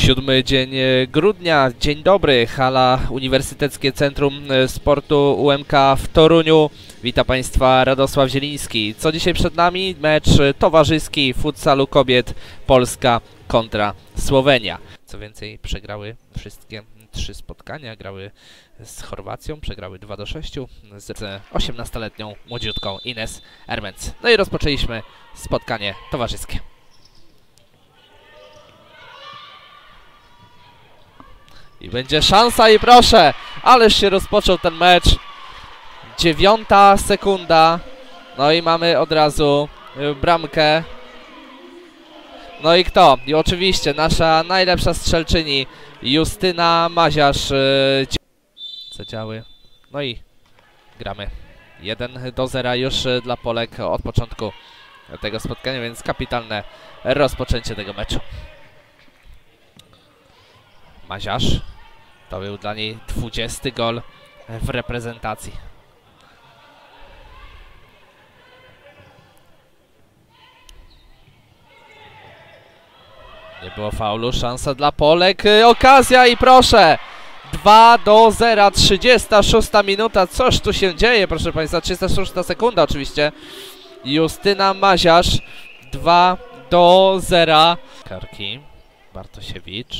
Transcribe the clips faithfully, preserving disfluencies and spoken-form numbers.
Siódmy dzień grudnia, dzień dobry, hala Uniwersyteckie Centrum Sportu U M K w Toruniu. Witam Państwa, Radosław Zieliński. Co dzisiaj przed nami? Mecz towarzyski futsalu kobiet Polska kontra Słowenia. Co więcej, przegrały wszystkie trzy spotkania, grały z Chorwacją, przegrały dwa do sześciu z osiemnastoletnią młodziutką Ines Ermens. No i rozpoczęliśmy spotkanie towarzyskie. I będzie szansa i proszę, ależ się rozpoczął ten mecz. Dziewiąta sekunda. No i mamy od razu bramkę. No i kto? I oczywiście nasza najlepsza strzelczyni Justyna Maziarz. Zadziały. No i gramy. jeden do zera już dla Polek od początku tego spotkania, więc kapitalne rozpoczęcie tego meczu. Maziarz. To był dla niej dwudziesty gol w reprezentacji. Nie było faulu, szansa dla Polek, okazja i proszę! dwa do zera, trzydziesta szósta minuta, coś tu się dzieje, proszę Państwa, trzydziesta szósta sekunda oczywiście. Justyna Maziarz, dwa do zera. Karki, Bartosiewicz.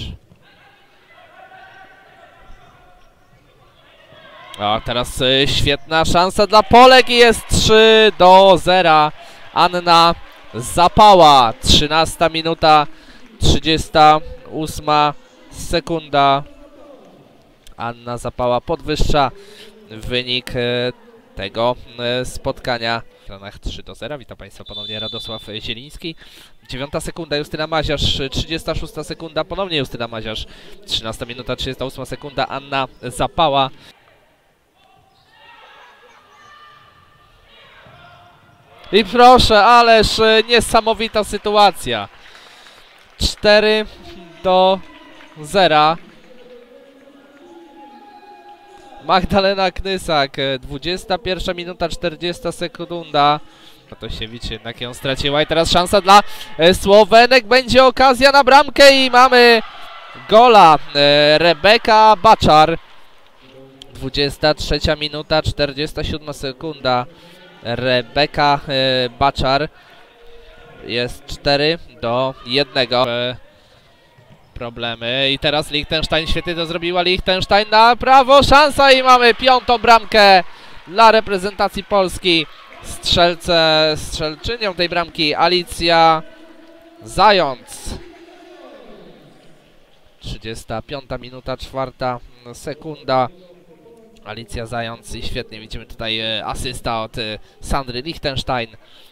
O, teraz y, świetna szansa dla Polek i jest trzy do zera. Anna Zapała, trzynasta minuta, trzydziesta ósma sekunda. Anna Zapała podwyższa wynik y, tego y, spotkania. W stronach trzy do zera. Witam Państwa ponownie, Radosław Zieliński. dziewiąta sekunda, Justyna Maziarz, trzydziesta szósta sekunda, ponownie Justyna Maziarz. trzynasta minuta, trzydziesta ósma sekunda, Anna Zapała. I proszę, ależ niesamowita sytuacja. cztery do zera. Magdalena Knysak, dwudziesta pierwsza minuta, czterdziesta sekunda. Bartosiewicz jednak ją straciła i teraz szansa dla Słowenek. Będzie okazja na bramkę i mamy gola. Rebeka Baczar. dwudziesta trzecia minuta, czterdziesta siódma sekunda. Rebeka e, Baczar. Jest cztery do jednego. E, problemy. I teraz Liechtenstein świetnie to zrobiła. Liechtenstein na prawo. Szansa i mamy piątą bramkę dla reprezentacji Polski. Strzelce, strzelczynią tej bramki Alicja Zając. trzydziesta piąta minuta, czwarta sekunda. Alicja Zając i świetnie widzimy tutaj e, asysta od e, Sandry Liechtenstein.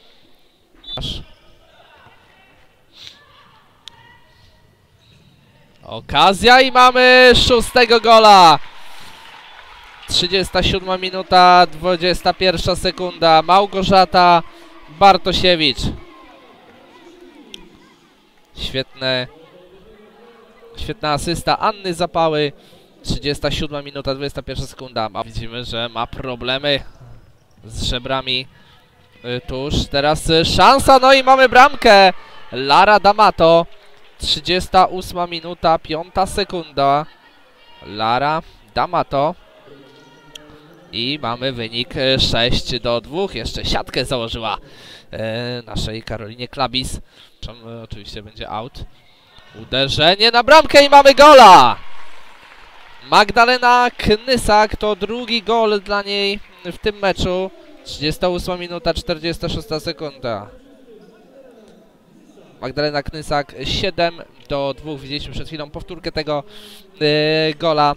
Okazja i mamy szóstego gola. trzydziesta siódma minuta, dwudziesta pierwsza sekunda. Małgorzata Bartosiewicz. Świetne, świetna asysta Anny Zapały. trzydziesta siódma minuta, dwudziesta pierwsza sekunda. Widzimy, że ma problemy z żebrami y, tuż. Teraz y, szansa, no i mamy bramkę. Lara D'Amato. trzydziesta ósma minuta, piąta sekunda. Lara D'Amato. I mamy wynik y, sześć do dwóch. Jeszcze siatkę założyła y, naszej Karolinie Klabis. Y, oczywiście będzie out. Uderzenie na bramkę i mamy gola. Magdalena Knysak, to drugi gol dla niej w tym meczu. trzydziesta ósma minuta, czterdziesta szósta sekunda. Magdalena Knysak, siedem do dwóch. Widzieliśmy przed chwilą powtórkę tego yy, gola.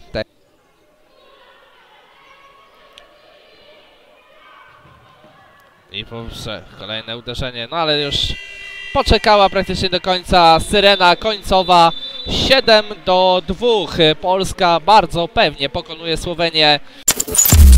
I proszę, kolejne uderzenie, no ale już poczekała praktycznie do końca syrena końcowa. siedem do dwóch. Polska bardzo pewnie pokonuje Słowenię.